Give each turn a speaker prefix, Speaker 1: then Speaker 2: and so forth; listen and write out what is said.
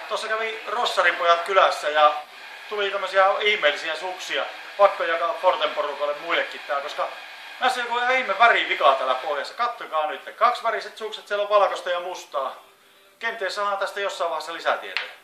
Speaker 1: Tuossa kävi Rossarin pojat kylässä ja tuli tämmöisiä ihmeellisiä suksia. Pakko jakaa Forten porukalle muillekin tää, koska näissä on joku ihme värivikaa täällä pohjassa. Kattokaa nyt. Kaksiväriset sukset, siellä on valkoista ja mustaa. Kenties saadaan tästä jossain vaiheessa lisätietoja.